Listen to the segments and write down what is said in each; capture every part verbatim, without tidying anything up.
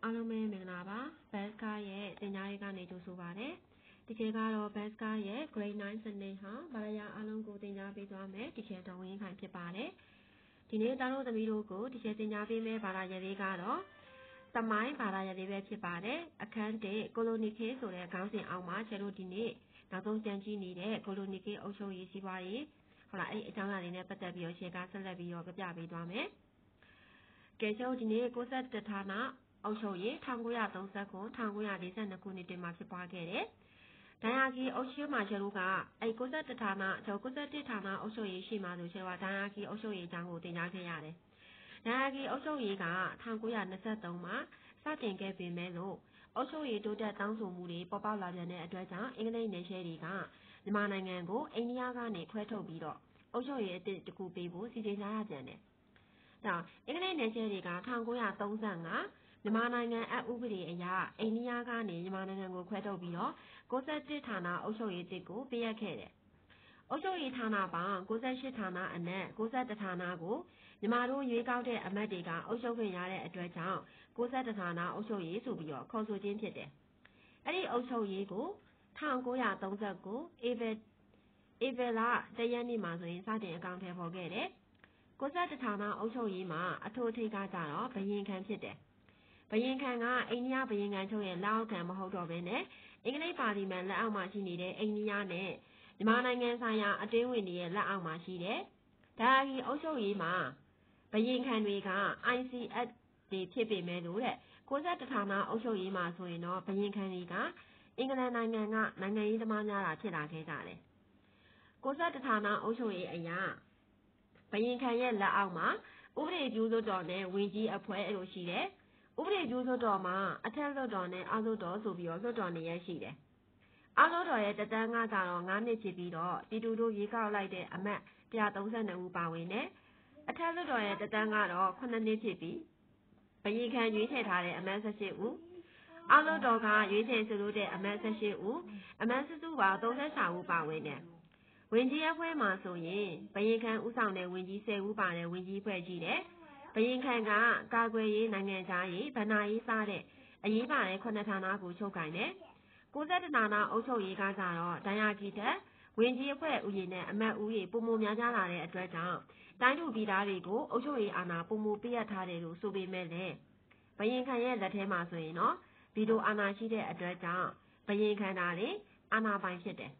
အားလုံးပဲမင်္ဂလာပါ Baska ရဲ့သင်ကြားရေးကနေကြိုဆိုပါရစေ။ဒီခေတ်ကတော့ Baska ရဲ့ Grade 9 စနစ်ဟာဘာသာရပ်အားလုံးကိုသင်ကြားပေးသွားမယ်ဒီခေတ်တော်ဝင်ခိုင်ဖြစ်ပါတယ်။ဒီနေ့သားတို့သမီးတို့ကိုဒီခေတ်သင်ကြားပေးမယ့်ဘာသာရပ်လေးကတော့သမိုင်းဘာသာရပ်လေးပဲဖြစ်ပါတယ်။အခန်းတစ်ကိုလိုနီခေတ်ဆိုတဲ့ခေါင်းစဉ်အောက်မှာကျတို့ဒီနေ့နောက်ဆုံးကြံကြည့်နေတဲ့ကိုလိုနီခေတ်အုပ်ချုပ်ရေးစီးပွားရေးဟုတ်လားအဲ့ဒီအကြောင်းအရာလေးနဲ့ပတ်သက်ပြီးတော့ရှင်းကားဆက်လက်ပြီးတော့ပြပြပေးသွားမယ်။ကဲကျတို့ဒီနေ့ကိုဆက်တဌာနအုပ်ချုပ်ရေး၁၉၃၉ ၁၉၄၂ခုနှစ်တွင်မှာဖြစ်ပွားခဲ့တယ်။ဒိုင်ယာဂီအုပ်ချုပ်မှာကျတို့ကအဲကိုဆက်တဌာနကျော်ကိုဆက်တစ်ဌာနအုပ်ချုပ်ရေးရှိမှဆိုကျတော့ဒိုင်ယာဂီအုပ်ချုပ်ရေးအကြောင်းကိုသင်ကြားခဲ့ရတယ်။ဒိုင်ယာဂီအုပ်ချုပ်ရေးက၁၉၂၃မှာစတင်ခဲ့ပေမဲ့လို့အုပ်ချုပ်ရေးတိုးတက်တောင်းဆိုမှုတွေပေါ်ပေါက်လာပြန်တဲ့အတွက်ကြောင့်အင်္ဂလိပ်နယ်ချဲတွေကမြန်မာနိုင်ငံကိုအိန္ဒိယကနေခွဲထုတ်ပြီးတော့အုပ်ချုပ်ရေးအသစ်တစ်ခုပေးဖို့စီစဉ်ကြရပြန်တယ်။ဒါအင်္ဂလိပ်နယ်ချဲတွေက၁၉၃၅မြန်မာနိုင်ငံအဥပဒေအရအိန္ဒိယကနေမြန်မာနိုင်ငံကိုခွဲထုတ်ပြီးတော့ကိုဆက်တစ်ဌာနအုပ်ချုပ်ရေးတစ်ကိုပေးရခဲ့တယ်။အုပ်ချုပ်ရေးဌာနပေါင်းကိုဆက်ရှစ်ဌာနအနက်ကိုဆက်တစ်ဌာနကိုမြန်မာတို့ရွေးကောက်တဲ့အမတ်တွေကအုပ်ချုပ်ခွင့်ရတဲ့အတွက်ကြောင့်ကိုဆက်တစ်ဌာနအုပ်ချုပ်ရေးဆိုပြီးတော့ခေါ်ဆိုခြင်းဖြစ်တယ်။အဲ့ဒီအုပ်ချုပ်ရေးကို၁၉၃၉ဧပြီဧပြီလတရက်နေ့မှာဆိုရင်စတင်အကောင့်ထဲပေါ်ခဲ့တယ်။ကိုဆက်တစ်ဌာနအုပ်ချုပ်ရေးမှာအထူးအထိပ်ကကြတော့ဘယင်ခံဖြစ်တယ်။ဘယင်ခံကအိန္ဒိယဘယင်ခံချုပ်ရဲ့လက်အောက်ခံမဟုတ်တော့ဘဲနဲ့အင်္ဂလိပ်ပါလီမန်လက်အောက်မှာရှိနေတဲ့အိန္ဒိယနဲ့မြန်မာနိုင်ငံဆိုင်ရာအတင်းဝင်တွေရဲ့လက်အောက်မှာရှိတယ်။ဒါအကြီးအုပ်ချုပ်ရေးမှာဘယင်ခံတွေက I C S တွေဖြစ်ပေမဲ့လို့တဲ့ကိုဆက်တစ်ဌာနအုပ်ချုပ်ရေးမှာဆိုရင်တော့ဘယင်ခံတွေကအင်္ဂလန်နိုင်ငံကနိုင်ငံရေးသမားများတာဖြစ်လာခဲ့ကြတယ်။ကိုဆက်တစ်ဌာနအုပ်ချုပ်ရေးအရာဘယင်ခံရဲ့လက်အောက်မှာဥပဒေပြုလွှတ်တော်နဲ့ဝင်ကြီးအဖွဲ့အဲ့လိုရှိတယ်။ဥပဒေပြုလွှတ်တော်မှာအထက်လွှတ်တော်နဲ့အောက်လွှတ်တော်ဆိုပြီးတော့လွှတ်တော်နေရရှိတယ်။အောက်လွှတ်တော်ရဲ့တက်တန်းကကြတော့၅နှစ်ဖြစ်ပြီးတော့ပြည်သူတို့ရွေးကောက်လိုက်တဲ့အမတ်၁၃၂ဦးပါဝင်တယ်။အထက်လွှတ်တော်ရဲ့တက်တန်းကတော့ခုနှစ်နှစ်ဖြစ်ပြီးဘယင်ခံရွေးချယ်ထားတဲ့အမတ်၁၈ဦး။အောက်လွှတ်တော်ကရွေးချယ်ဆိုလို့တဲ့အမတ်၁၈ဦးအမတ်စုစုပေါင်း၃၆ဦးပါဝင်တယ်။ဝင်ကြီးအဖွဲ့မှာဆိုရင်ဘယင်ခံဦးဆောင်တဲ့ဝင်ကြီး၁၀ဦးပါတဲ့ဝင်ကြီးဖွဲ့ကြီးတယ်။ဘယင်ခံကကာကွယ်ရေးနိုင်ငံခြားရေးဗဏ္ဍာရေးစတဲ့အရေးပါတဲ့ခုနှစ်ဌာနကိုချုပ်ကိုင်တယ်။ကိုဆက်တစ်ဌာနအုပ်ချုပ်ရေးကကြတော့ဒိုင်ယာဂီတက်ဝင်ကြီးအဖွဲ့ဦးရေနဲ့အမတ်ဦးရေပုံမများကြလာတဲ့အတွက်ကြောင့်တိုင်းသူပြည်သားတွေကိုအုပ်ချုပ်ရေးအာဏာပုံမပေးရထားတယ်လို့ဆိုပေမဲ့လည်းဘယင်ခံရဲ့လက်ထဲမှာဆိုရင်တော့ဗီတိုအာဏာရှိတဲ့အတွက်ကြောင့်ဘယင်ခံတာလေအာဏာပိုင်ဖြစ်တယ်။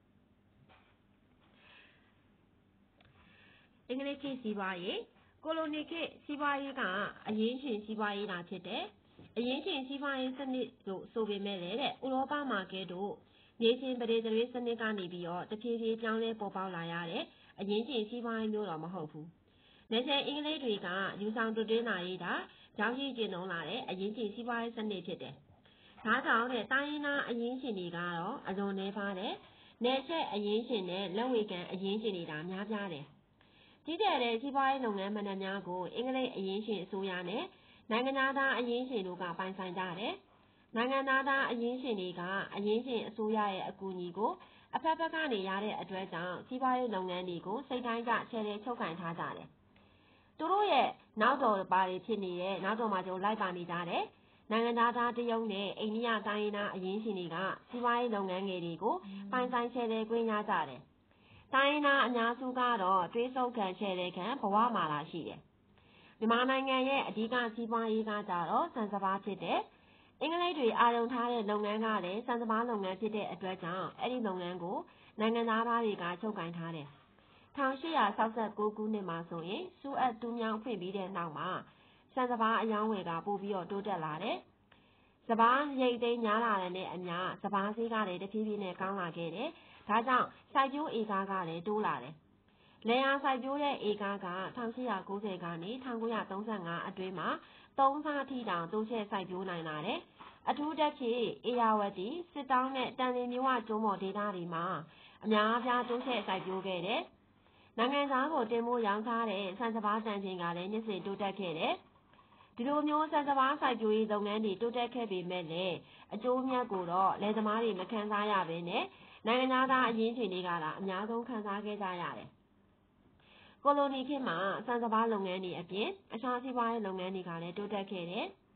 အင်္ဂလိပ်ခေတ်စီးပွားရေးကိုလိုနီခေတ်စီးပွားရေးကအရင်းရှင်စီးပွားရေးတာဖြစ်တယ်။အရင်းရှင်စီးပွားရေးစနစ်လို့ဆိုပေမဲ့လည်းတဲ့ဥရောပမှာကဲတော့နေချင်းပဒေသရေးစနစ်ကနေပြီးတော့တဖြည်းဖြည်းပြောင်းလဲပေါ်ပေါက်လာရတဲ့အရင်းရှင်စီးပွားရေးမျိုးတော့မဟုတ်ဘူး။နေချင်းအင်္ဂလိပ်တွေကယူဆောင်တွတင်းလာရေးတာရောက်ရှိကျင့်သုံးလာတဲ့အရင်းရှင်စီးပွားရေးစနစ်ဖြစ်တယ်။ဒါကြောင့်တဲ့တိုင်းရင်းသားအရင်းရှင်တွေကတော့အလွန်နှဲပါတဲ့နယ်ချက်အရင်းရှင်နဲ့လက်ဝေကန်အရင်းရှင်တွေဒါများပြားတယ်။ကြီးကျယ်တဲ့စီးပွားရေးလုပ်ငန်းမှန်သမျှကိုအင်္ဂလိပ်အရင်းရှင်အစိုးရနဲ့နိုင်ငံသားအရင်းရှင်တို့ကပိုင်ဆိုင်ကြတယ်။နိုင်ငံသားအရင်းရှင်တွေကအရင်းရှင်အစိုးရရဲ့အကူအညီကိုအဖက်ဖက်ကနေရတဲ့အတွက်ကြောင့်စီးပွားရေးလုပ်ငန်းတွေကိုစိတ်တိုင်းကျချဲ့လဲချုပ်ကင်ထားကြတယ်။သူတို့ရဲ့နောက်တော်ပါတွေဖြစ်နေတဲ့နောက်တော်မှာကျလိုက်ပါနေကြတဲ့နိုင်ငံသားတရုတ်နဲ့အိန္ဒိယတိုင်းရင်းသားအရင်းရှင်တွေကစီးပွားရေးလုပ်ငန်းငယ်တွေကိုပိုင်ဆိုင်ချဲ့လဲခွင့်ရကြတယ်။တိုင်းရင်းသားအများစုကတော့တွေးဆုပ်ခံချဲ့လဲခံဘဝမှာလာရှိတယ်။မြန်မာနိုင်ငံရဲ့အဓိကစီးပွားရေးကကြတော့စံစပါးဖြစ်တယ်။အင်္ဂလိပ်တွေအာရုံထားတဲ့လုပ်ငန်းကလည်းစံစပါးလုပ်ငန်းဖြစ်တဲ့အတွက်ကြောင့်အဲ့ဒီလုပ်ငန်းကိုနိုင်ငံသားတွေကချုပ်ကိုင်ထားတယ်။၁၈၆၉ခုနှစ်မှာဆိုရင်စူအတ်တူးမြောင်းဖွင့်ပြီးတဲ့နောက်မှာစံစပါးအယောင်းဝယ်ကပို့ပြီးတော့တိုးတက်လာတယ်။စပါးရိတ်သိမ်းများလာတဲ့အမျှစပါးဈေးကလည်းတဖြည်းဖြည်းနဲ့ကောင်းလာခဲ့တယ်။ဒါကြောင့်စိုက်ပျိုးဧကကလည်းတိုးလာတယ်။လယ်ယာစိုက်ပျိုးတဲ့ဧကက၁၈၉၀ကနေ၁၉၃၅အတွင်းမှာသုံးဆအထိတောင်တိုးချဲ့စိုက်ပျိုးနိုင်လာတယ်။အထူးတက်ဖြင့်အေယာဝတီစစ်တောင်းနဲ့တန်လင်းမြဝကျွန်းပေါ်ဒေသတွေမှာအများအပြားတိုးချဲ့စိုက်ပျိုးခဲ့တယ်။နိုင်ငံသားကိုတင်မို့ရောင်းစားတဲ့ဆန်စပါးတန်ချိန်ကလည်းနှစ်စဉ်တိုးတက်ခဲ့တယ်။ဒီလိုမျိုးဆန်စပါးစိုက်ပျိုးရေးလုပ်ငန်းတွေတိုးတက်ခဲ့ပေမဲ့လည်းအကျိုးအမြတ်ကိုတော့လယ်သမားတွေမခံစားရဘဲနဲ့နိုင်ငံသားအရင်းရှင်တွေကသာအများဆုံးခံစားခဲ့ကြရတယ်။ကိုလိုနီခေတ်မှာစံစပါးလုပ်ငန်းတွေအပြင်အခြားစီးပွားရေးလုပ်ငန်းတွေကလည်းတိုးတက်ခဲ့တယ်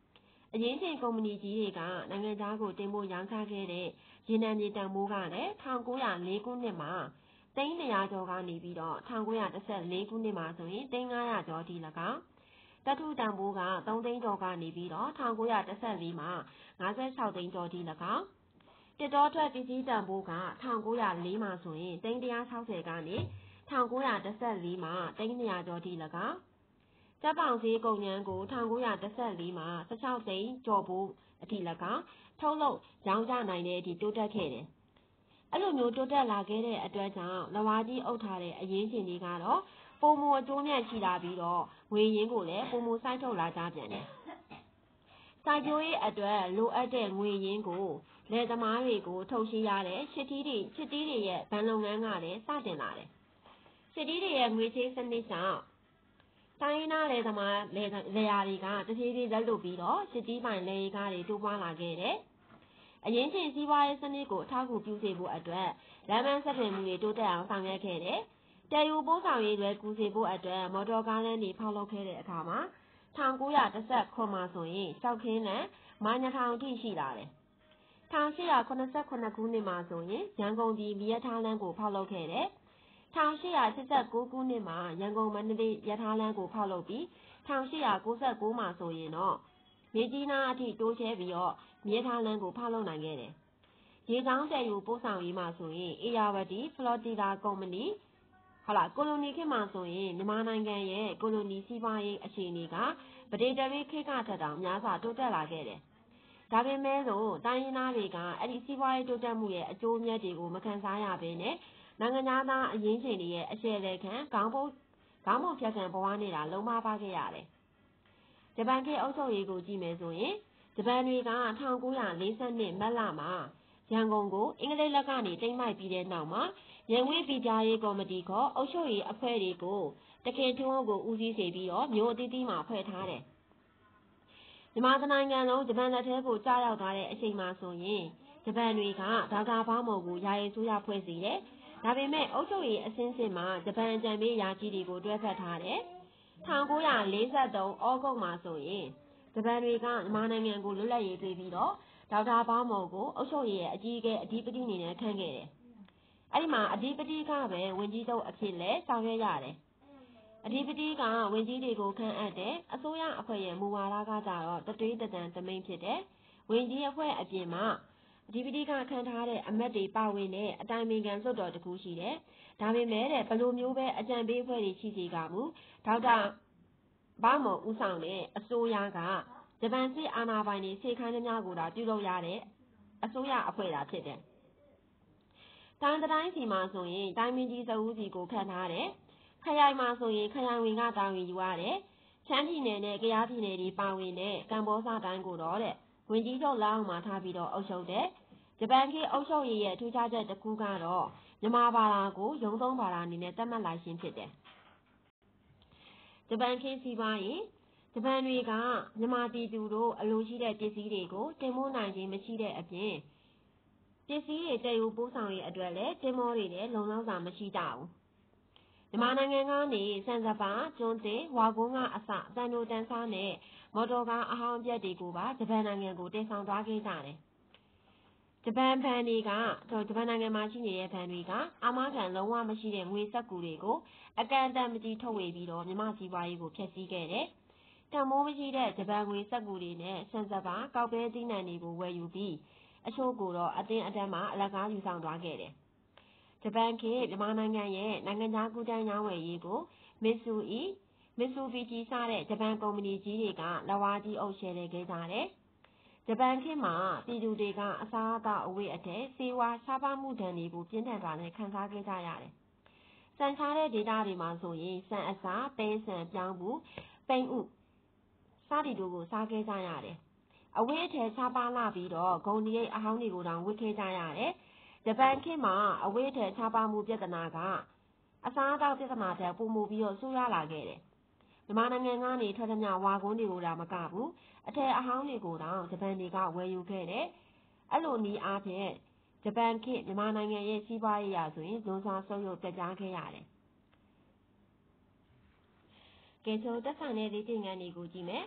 အရင်းချင်းကုမ္ပဏီကြီးတွေကနိုင်ငံခြားကိုတင်ပို့ရောင်းချခဲ့တဲ့ရေနံမြေတန်ဖိုးကလည်း၁၉၀၄ခုနှစ်မှာသိန်း၂၀၀ကျော်ကနေပြီးတော့၁၉၁၄ခုနှစ်မှာဆိုရင်သိန်း၅၀၀ကျော်ထိ၎င်းသတ္ထုတန်ဖိုးကသုံးသိန်းကျော်ကနေပြီးတော့၁၉၁၄မှာ၅၆သိန်းကျော်ထိ၎င်းတစ်တောထွက်ပစ္စည်းတန်ဖိုးက၁၉၀၄မှာဆိုရင်သိန်း၁၆၀ကနေ၁၉၁၄မှာသိန်း၂၀၀ကျော်ထိ၎င်းကျပ်ပေါင်ဈေးကုန်ကျန်းကို၁၉၁၄မှာ၁၆သိန်းကျော်ဖို့အထိ၎င်းထုတ်လုပ်ရောင်းချနိုင်တဲ့အထိတိုးတက်ခဲ့တယ်။အဲ့လိုမျိုးတိုးတက်လာခဲ့တဲ့အတွက်ကြောင့်လဝါကြီးအုပ်ထားတဲ့အရင်းရှင်တွေကတော့ပုံမအကျိုးမြတ်ရှိလာပြီးတော့ငွေရင်းကိုလည်းပုံမစိုက်ထုတ်လာကြပြန်တယ်။စိုက်ပျိုးရေးအတွက်လိုအပ်တဲ့ငွေရင်းကိုလယ်သမားတွေကိုထုတ်ရှင်းရတဲ့ရှစ်တီးတွေရှစ်တီးတွေရဲ့ဗန်လုပ်ငန်းကလည်းစတင်လာတယ်။ရှစ်တီးတွေရဲ့ငွေချေးစနစ်ကြောင့်တိုင်းရင်းသားလယ်သမားလယ်လယ်ယာတွေကတဖြည်းဖြည်းလက်လွတ်ပြီးတော့ရှစ်တီးပိုင်လယ်ယာတွေတိုးပွားလာခဲ့တယ်။အရင်းရှင်စီးပွားရေးစနစ်ကိုအထောက်အကူပြုစေဖို့အတွက်လမ်းမဆက်သွယ်မှုတွေတိုးတက်အောင်ဆောင်ရွက်ခဲ့တယ်။တည်ယူပို့ဆောင်ရေးလွယ်ကူစေဖို့အတွက်မော်တော်ကားလမ်းတွေဖောက်လုပ်ခဲ့တဲ့အခါမှာ၁၉၁၇မှာဆိုရင်ကျောက်ခင်းလမ်းမိုင်၂ထောင်အထိရှိလာတယ်။၁၈၇၇ခုနှစ်မှာဆိုရင်ရန်ကုန်ပြည်မီးရထားလမ်းကိုဖောက်လုပ်ခဲ့တယ်။၁၈၈၉ခုနှစ်မှာရန်ကုန်မန္တလေးရထားလမ်းကိုဖောက်လုပ်ပြီး၁၈၉၉မှာဆိုရင်တော့မြေကြီးနားအထိတိုးချဲပြီးတော့မီးရထားလမ်းကိုဖောက်လုပ်နိုင်ခဲ့တယ်။ရေကြောင်းတည်ယူပို့ဆောင်ရေးမှာဆိုရင်အေယာဝတီဖလော်တီဒါကုမ္ပဏီဟုတ်လားကိုလိုနီခေတ်မှာဆိုရင်မြန်မာနိုင်ငံရဲ့ကိုလိုနီစီးပွားရေးအခြေအနေကဗဒေတရီခေတ်ကထက်တောင်များစွာတိုးတက်လာခဲ့တယ်။ဒါပေမဲ့လို့တိုင်းရင်းသားတွေကအဲ့ဒီစီးပွားရေးတိုးတက်မှုရဲ့အကျိုးအမြတ်တွေကိုမခံစားရဘဲနဲ့နိုင်ငံသားအရင်းရှင်တွေရဲ့အရှယ်လေခံခေါင်းပုတ်ခေါင်းပုံဖြတ်ခံဘဝနေတာလုံးမပါခဲ့ရတယ်။ဂျပန်ခေတ်အုပ်ချုပ်ရေးကိုကြည့်မယ်ဆိုရင်ဂျပန်တွေက၁၉၄၂မတ်လမှာရန်ကုန်ကိုအင်္ဂလိပ်လက်ကနေတိမ်းမိုက်ပြီးတဲ့နောက်မှာရန်ဝေးပြည်ကြားရေးကော်မတီခေါ်အုပ်ချုပ်ရေးအဖွဲ့တွေကိုတခင်ထွန်းကိုဦးစီးစေပြီးတော့မြို့အသီးသီးမှာဖွဲ့ထားတယ်။မြန်မာနိုင်ငံလုံးဂျပန်လက်ထဲကိုကြားရောက်သွားတဲ့အချိန်မှာဆိုရင်ဂျပန်တွေကဒေါက်တာဘောင်းမော်ကိုယာယီဆိုရဖွဲ့စီတယ်။ဒါပေမဲ့အုပ်ချုပ်ရေးအဆင့်ဆင့်မှာဂျပန်အကြံပေးယာကြီးတွေကိုတွဲဖက်ထားတယ်။၁၉၄၃ဩဂုတ်မှာဆိုရင်ဂျပန်တွေကမြန်မာနိုင်ငံကိုလွတ်လပ်ရေးပေးပြီးတော့ဒေါက်တာဘောင်းမော်ကိုအုပ်ချုပ်ရေးရဲ့အကြီးအကဲအဓိပတိအနေနဲ့ခန့်ခဲ့တယ်။အဲ့ဒီမှာအဓိပတိကပဲဝန်ကြီးချုပ်အဖြစ်လဲဆောင်ရွက်ရတယ်။အဓိပတိကဝန်ကြီးတွေကိုခန့်အပ်တယ်။အစိုးရအဖွဲ့ရဲ့မူဝါဒကကြတော့တသွေးတကြံတမိန်ဖြစ်တယ်။ဝန်ကြီးအဖွဲ့အပြင်မှာအဓိပတိကခန့်ထားတဲ့အမတ်တွေပါဝင်တဲ့အတိုင်ပင်ခံလွှတ်တော်တစ်ခုရှိတယ်။ဒါပေမဲ့တဲ့ဘလိုမျိုးပဲအကြံပေးအဖွဲ့တွေရှိစေကမူဒေါက်တာဘောင်းမော်ဦးဆောင်တဲ့အစိုးရကဂျပန်စစ်အာဏာပိုင်တွေစေခိုင်းသမျှကိုသာပြုလုပ်ရတဲ့အစိုးရအဖွဲ့သာဖြစ်တယ်။တိုင်းတိုင်းစီမှာဆိုရင်တိုင်းမင်းကြီးစဦးစီကိုခန့်ထားတယ်။ခရိုင်မှာဆိုရင်ခရိုင်ဝင်ကတာဝန်ယူရတယ်။ချမ်းပြည်နယ်နဲ့ကယားပြည်နယ်တွေပါဝင်တဲ့ကမ္ဘောဇတိုင်းကိုတော့တဲ့ဝင်ကြီးချုပ်လက်အောက်မှာထားပြီးတော့အုပ်ချုပ်တယ်။ဂျပန်ခေတ်အုပ်ချုပ်ရေးရဲ့ထူးခြားချက်တစ်ခုကတော့မြန်မာဘာသာကိုရုံးသုံးဘာသာအနေနဲ့သတ်မှတ်လိုက်ခြင်းဖြစ်တယ်။ဂျပန်ခေတ်စီးပွားရေးဂျပန်တွေကမြန်မာပြည်သူတို့အလိုရှိတဲ့ပစ္စည်းတွေကိုတင်ပို့နိုင်ခြင်းမရှိတဲ့အပြင်ပစ္စည်းတွေတည်ယူပို့ဆောင်ရေးအတွက်လည်းတင်မောတွေနဲ့လုံလောက်တာမရှိကြဘူး။မြန်မာနိုင်ငံကနေစံစပါကျွန်းတင်ဝါကုန်းကအစတန်တိုတန်စားနဲ့မော်တော်ကားအဟောင်းပြက်တွေကိုပါဂျပန်နိုင်ငံကိုတင်ဆောင်သွားခဲ့ကြတယ်။ဂျပန်ဘဏ်တွေကဂျပန်နိုင်ငံမှာရှိနေတဲ့ဘဏ်တွေကအာမခံလုံးဝမရှိတဲ့ငွေစက္ကူတွေကိုအကန့်အသတ်မကြီးထုတ်ဝေပြီးတော့မြန်မာစီးပွားရေးကိုဖျက်ဆီးခဲ့တယ်။တန်မိုးမရှိတဲ့ဂျပန်ငွေစက္ကူတွေနဲ့ဆန်စပါကောက်ပဲသီးနှံတွေကိုဝယ်ယူပြီးအချို့ကိုတော့အတင်းအဓမ္မအလကားယူဆောင်သွားခဲ့တယ်။ဂျပန်ခေတ်မြန်မာနိုင်ငံရဲ့နိုင်ငံခြားကူးတန်းရောင်းဝယ်ရေးကိုမစ်ဆူအီမစ်ဆူဘီဂျီစတဲ့ဂျပန်ကုမ္ပဏီကြီးတွေကလက်ဝါးကြီးအုပ်ရှယ်ခဲ့ကြတယ်။ဂျပန်ခေတ်မှာပြည်သူတွေကအစားအသောက်အဝတ်အထည်ဆေးဝါးရှားပါးမှုဒဏ်တွေကိုပြင်းထန်စွာနဲ့ခံစားခဲ့ကြရတယ်။စံချတဲ့ဒေတာတွေမှာဆိုရင်စံအစာပဲဆန်ပြောင်းဘူးပိန်ဥစားတီတို့ကိုစားခဲ့ကြရတယ်။အဝတ်အထည်ရှားပါးလာပြီးတော့ဂုံဒီရိတ်အဟောင်းတွေကိုတောင်ဝတ်ခဲ့ကြရတယ်။ဂျပန်ခေတ်မှာအဝတ်အထည်ရှားပါးမှုပြဿနာကအစားအသောက်ပြဿနာတွေပုံမူပြီးတော့ဆိုးရွားလာခဲ့တယ်။မြန်မာနိုင်ငံကနေထွက်သမျှဝါကုန်းတွေကိုဒါမကဘူးအထည်အဟောင်းတွေကိုတောင်ဂျပန်တွေကဝယ်ယူခဲ့တယ်။အဲ့လိုနည်းအားဖြင့်ဂျပန်ခေတ်မြန်မာနိုင်ငံရဲ့စီးပွားရေးရာဆိုရင်ဇွန်စွာဆုပ်ယုပ်ပြတ်ကြားခဲ့ရတယ်။ကဲဆိုတက်ဆိုင်တဲ့လေ့ကျင့်ခန်းတွေကိုကြည့်မယ်။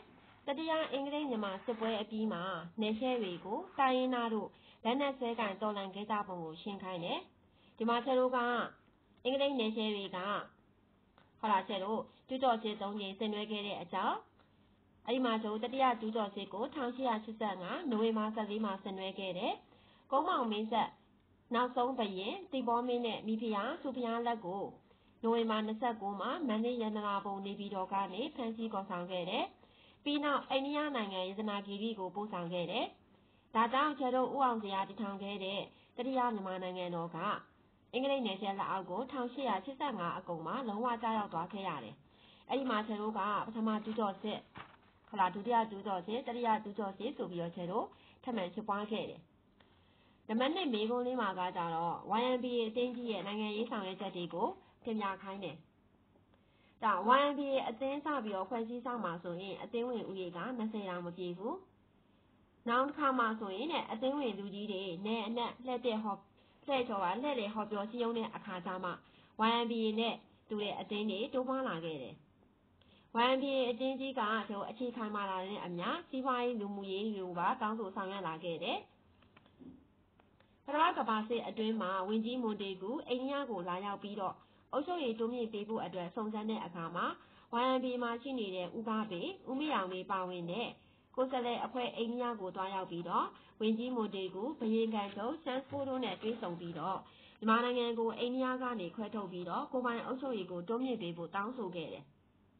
တရားအင်္ဂလိပ်မြန်မာစစ်ပွဲအပြီးမှာနေရှဲတွေကိုတိုင်းရင်းသားတို့လက်နက်ဆွဲကန်တော်လှန်ခဲ့ကြပုံကိုရှင်းခိုင်းတယ်ဒီမှာကျတို့ကအင်္ဂလိပ်နေရှဲတွေကဟောလာကျတို့ကျူးကျော်စစ်သုံးကြိမ်ဆင်နွှဲခဲ့တဲ့အကြောင်းအဲ့ဒီမှာကျတတိယကျူးကျော်စစ်ကို၁၈၈၅နိုဝင်ဘာ၁၄မှာဆင်နွှဲခဲ့တယ်ကုန်းမောင်မင်းဆက်နောက်ဆုံးဘရင်တိဘောမင်းနဲ့မိဖုရားစုဖုရားလက်ကိုနိုဝင်ဘာ၂၉မှာမန္တလေးရတနာပုံနေပြည်တော်ကနေဖမ်းဆီးခေါ်ဆောင်ခဲ့တယ်ပြီးနောက်အိန္ဒိယနိုင်ငံရတနာဂီရီကိုပို့ဆောင်ခဲ့တယ်ဒါကြောင့်ကျတို့ဦးအောင်စရာတည်ထောင်ခဲ့တဲ့တတိယမြန်မာနိုင်ငံတော်ကအင်္ဂလိပ်နယ်ချဲလက်အောက်ကို၁၈၈၅အကုန်မှာလုံးဝကြားရောက်သွားခဲ့ရတယ်အဲ့ဒီမှာကျတို့ကပထမကျူးကျော်စစ်ဟလာဒုတိယကျူးကျော်စစ်တတိယကျူးကျော်စစ်ဆိုပြီးတော့ကျတို့ထပ်မံဖြစ်ပွားခဲ့တယ်နံပါတ်၂မေကုန်းလေးမှာကကြတော့ Y M B A အသင်းကြီးရဲ့နိုင်ငံရေးဆောင်ရွက်ချက်တွေကိုတင်ပြခိုင်းတယ်ဒါ Y M B A အသင်းစပြီးတော့ဖွဲ့စည်းဆောင်မှာဆိုရင်အသင်းဝင်ဦးရေက၂၀တောင်မပြည့်ဘူးနောက်တစ်ခါမှဆိုရင်တဲ့အသင်းဝင်လူကြီးတွေနေအနက်လှည့်တဲ့ဟောလှည့်ကျော်ကလှည့်လေဟောပြောစည်းရုံးတဲ့အခါကျမှ Y M B A နဲ့တူတဲ့အသင်းတွေတိုးပွားလာခဲ့တယ်Y M B A အသင်းကြီးကတို့အခြေခံမာလာတဲ့အမြစီးပွားရေးလူမှုရေးလူပါတောင်းဆိုဆောင်ရွက်လာခဲ့တယ်ပထမကမ္ဘာစစ်အတွင်းမှာဝင်းကြီးမွန်တေကူအိန္ဒိယကိုလာရောက်ပြီးတော့အုပ်ချုပ်ရေးတိုးမြင့်ပေးဖို့အတွက်စုံစမ်းတဲ့အခါမှာ Y M B A မှာရှိနေတဲ့ဦးကားပေဦးမေအောင်လေးပါဝင်တဲ့ကိုယ်စားလှယ်အဖွဲ့အိန္ဒိယကိုတွားရောက်ပြီးတော့ဝင်းကြီးမွန်တေကူဘရင်ကန်ချုပ်ရှမ်းစပိုးတို့နဲ့တွေ့ဆုံပြီးတော့မြန်မာနိုင်ငံကိုအိန္ဒိယကနေခွဲထုတ်ပြီးတော့ကိုပိုင်အုပ်ချုပ်ရေးကိုတိုးမြင့်ပေးဖို့တောင်းဆိုခဲ့တယ်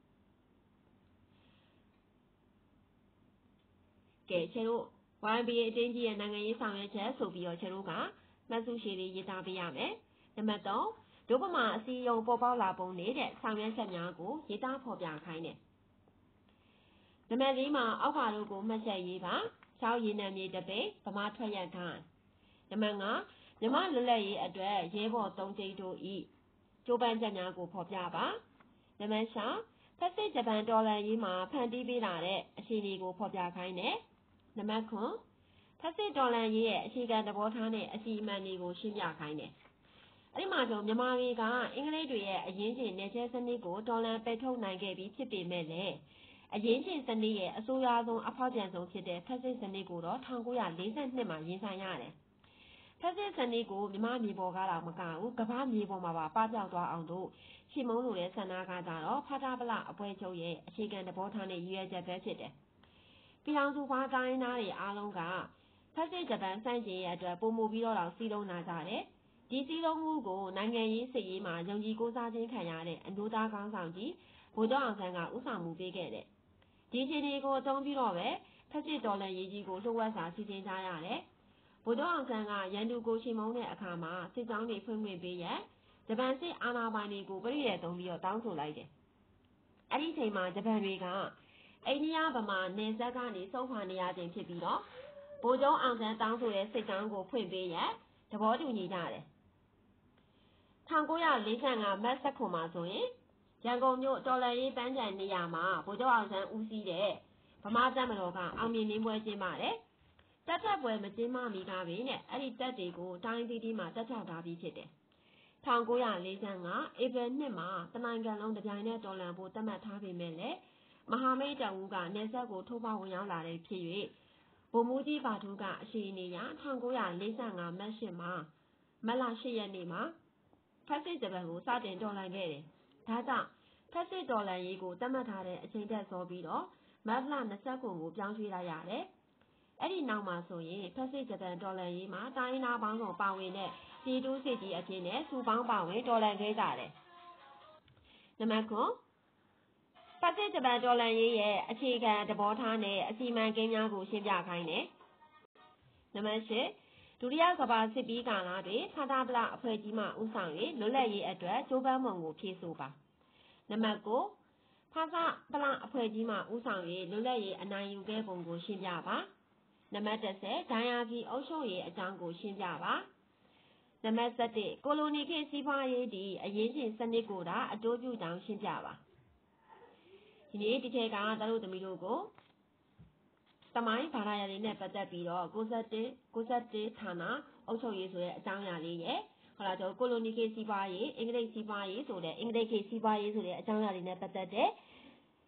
ကဲကျတို့ Y M B A အတင်းကြီးရဲ့နိုင်ငံရေးဆောင်ရွက်ချက်ဆိုပြီးတော့ကျတို့ကမှတ်စုရှည်လေးရေးသားပေးရမယ်နံပါတ်၃ဒုပမာအစည်းအရုံးပေါ်ပေါက်လာပုံနေတဲ့ဆောင်ရွက်ချက်များကိုရေးသားဖော်ပြခိုင်းတယ်နံပါတ်၄မှာအောက်ပါတို့ကိုမှတ်ချက်ရေးပါချောင်းရည်နံမြေတပိတ်ဗမာထွက်ရခိုင်းနံပါတ်၅မြမလွတ်လပ်ရေးအတွက်ရဲဘော်သုံးကျိတ်တို့ဤကျိုးပန်းချက်များကိုဖော်ပြပါနံပါတ်၆ဖက်စစ်ဂျပန်တော်လှန်ရေးမှာဖန်တီးပေးလာတဲ့အခြေအနေကိုဖော်ပြခိုင်းတယ်နံပါတ်၉ဖက်စစ်တော်လှန်ရေးရဲ့အခြေခံသဘောထားနဲ့အစီအမံတွေကိုရှင်းပြခိုင်းတယ်အဲ့ဒီမှာဆိုမြန်မာပြည်ကအင်္ဂလိပ်တွေရဲ့အရင်းရှင်နယ်ချဲစနစ်ကိုတော်လှန်ပယ်ထုတ်နိုင်ခဲ့ပြီးဖြစ်ပေမဲ့လည်းအရင်းရှင်စနစ်ရဲ့အဆိုးရွားဆုံးအဖောက်ပြန်ဆုံးဖြစ်တဲ့ဖက်စစ်စနစ်ကိုတော့၁၉၄၂မှာရင်ဆိုင်ရတယ်ဖက်စစ်စနစ်ကိုမြန်မာမြေပေါ်ကတော့မကဘူးကမ္ဘာမြေပေါ်မှာပါပပျောက်သွားအောင်တို့ရှင်းမုံလို့တဲ့ဆန္ဒကကြတော့ဖတာပလအပွဲချုပ်ရဲ့အခြေခံသဘောထားနဲ့ရည်ရွယ်ချက်ပဲဖြစ်တယ်ပြည်ထောင်စုဘာတိုင်းသားတွေအားလုံးကဖက်စစ်ဂျပန်စန့်ကျင်ရဲ့အတွက်ပုံမူပြီးတော့တော့စီးလုံးလာကြတယ်ဒီစည်းလုံးမှုကိုနိုင်ငံရေးစစ်ရေးမှာယုံကြည်ကိုးစားခြင်းခံရတဲ့အမျိုးသားကောင်းဆောင်ကြီးဗိုလ်ချုပ်အောင်ဆန်းကဦးဆောင်မှုပေးခဲ့တယ်ဒီခြေတွေကိုအသုံးပြုတော့ပဲဖက်စစ်တော်လှန်ရေးကြီးကိုလှုပ်ဝက်စာစီစဉ်ကြရတယ်ဗိုလ်ချုပ်အောင်ဆန်းကရန်သူကိုချိန်မုံတဲ့အခါမှာစစ်ကြောင်းတွေဖွင့်ဖွင့်ပေးရဂျပန်စစ်အာဏာပိုင်တွေကိုပြည်ရသုံးပြီးတော့တောင်းဆိုလိုက်တယ်အဲ့ဒီချိန်မှာဂျပန်တွေကအိန္ဒိယဗမာနယ်စပ်ကနေစုံခွာနေရခြင်းဖြစ်ပြီးတော့ဗိုလ်ချုပ်အောင်ဆန်းတောင်းဆိုတဲ့စစ်ကြောင်းကိုဖွင့်ပေးရသဘောတူညီကြတယ်၁၉၄၅မတ်၁၉မှာဆိုရင်ရန်ကုန်မြို့တော်လှန်ရေးပန်းခြံနေရာမှာဗိုလ်ချုပ်အောင်ဆန်းဦးစီးတဲ့ဗမာတပ်မတော်ကအောင်မြင်နှင်းပွဲကျင်းပါတယ်တပ်ထက်ပွဲမကျင်းမမီကားပဲနဲ့အဲ့ဒီတပ်တွေကိုတိုင်းသီးသီးမှာတပ်ချထားပြီးဖြစ်တယ်၁၉၄၅ဧပြီနှစ်မှာတနိုင်ငံလုံးတပြိုင်နက်တော်လှန်ဖို့သတ်မှတ်ထားပေမဲ့လည်းမဟာမိတ်တပ်ဦးကနေဆက်ကိုထိုးပေါက်ဝင်ရောက်လာတဲ့ဖြစ်၍ဗိုလ်မှူးကြီးပါထူးကအရှိန်နေရ၁၉၄၅မတ်၈မှာမတ်လ၈ရက်နေ့မှာဖက်စစ်ဂျပန်ကိုစတင်တော်လှန်ခဲ့တယ်ဒါကြောင့်ဖက်စစ်တော်လှန်ရေးကိုသတ်မှတ်ထားတဲ့အချိန်တက်စောပြီးတော့မတ်လ၂၉ကိုပြောင်းရွှေ့လိုက်ရတယ်အဲ့ဒီနောက်မှာဆိုရင်ဖက်စစ်ဂျပန်တော်လှန်ရေးမှာတိုင်းရင်းသားပေါင်းစုံပါဝင်တဲ့ပြည်သူစစ်ကြီးအဖြစ်နဲ့စုပေါင်းပါဝင်တော်လှန်ခဲ့ကြတယ်နံပါတ်၉ဖက်စစ်ဂျပန်တော်လှန်ရေးရဲ့အခြေခံသဘောထားနဲ့အစီအမံကိန်းများကိုရှင်းပြခိုင်းတယ်နံပါတ်၈ဒုတိယကမ္ဘာစစ်ပြီးကာလတွင်ဖတာပလအဖွဲ့ကြီးမှဦးဆောင်၍လွတ်လပ်ရေးအတွက်ကြိုးပမ်းပုံကိုဖြည့်ဆို့ပါနံပါတ်၉ဖတာပလအဖွဲ့ကြီးမှဦးဆောင်၍လွတ်လပ်ရေးအနိုင်ယူခဲ့ပုံကိုရှင်းပြပါနံပါတ်၁၀ဒိုင်ယာကီအုပ်ချုပ်ရေးအကြောင်းကိုရှင်းပြပါနံပါတ်၁၁ကိုလိုနီခေတ်စီးပွားရေးဒီအရေးချင်းစနစ်ကိုသာအတိုးပြုကြောင်းရှင်းပြပါဒီနေ့ဒီထဲကတတို့သမီးတို့ကိုသမိုင်းဘာသာရပ်လေးနဲ့ပတ်သက်ပြီးတော့၉၁ ၉၁ဌာနအုပ်ချုပ်ရေးဆိုတဲ့အကြောင်းအရာလေးရဲ့ဟောလာတော့ကိုလိုနီခေတ်စီးပွားရေးအင်္ဂလိပ်စီးပွားရေးဆိုတဲ့အင်္ဂလိပ်ခေတ်စီးပွားရေးဆိုတဲ့အကြောင်းအရာလေးနဲ့ပတ်သက်တဲ့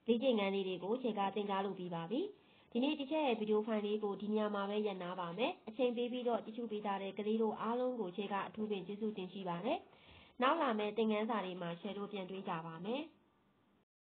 လေ့ကျင့်ခန်းလေးတွေကိုခြေကသင်ကြားလုပ်ပြီးပါပြီဒီနေ့ဒီချက်ရဲ့ဗီဒီယိုဖိုင်လေးကိုဒီညမှာပဲရပ်နားပါမယ်အချိန်ပေးပြီးတော့ကြည့်ရှုပေးကြတဲ့ကလေးတို့အားလုံးကိုခြေကအထူးပင်ကျေးဇူးတင်ရှိပါတယ်နောက်လာမယ့်သင်ခန်းစာတွေမှာ share လို့ပြန်တွေ့ကြပါမယ်